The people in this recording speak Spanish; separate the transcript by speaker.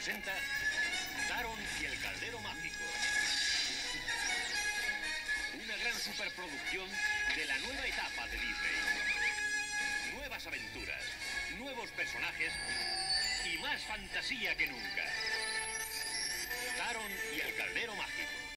Speaker 1: presenta Taron y el Caldero Mágico. Una gran superproducción de la nueva etapa de Disney. Nuevas aventuras, nuevos personajes y más fantasía que nunca. Taron y el Caldero Mágico.